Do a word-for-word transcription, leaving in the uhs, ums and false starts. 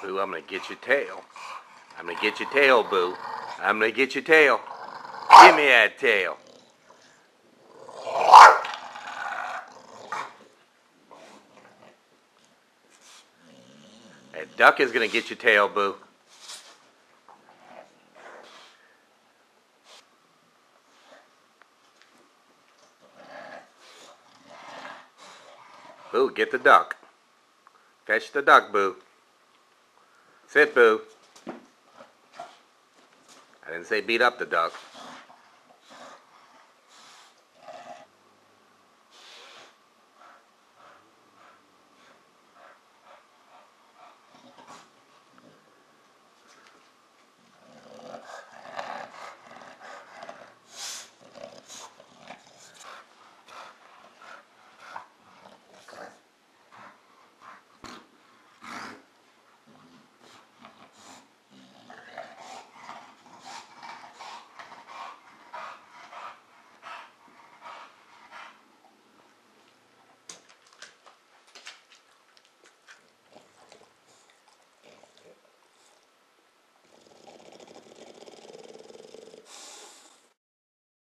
Boo, I'm gonna get your tail. I'm gonna get your tail, Boo. I'm gonna get your tail. Give me that tail. That duck is gonna get your tail, Boo. Boo, get the duck. Fetch the duck, Boo. Sit, Boo. I didn't say beat up the duck.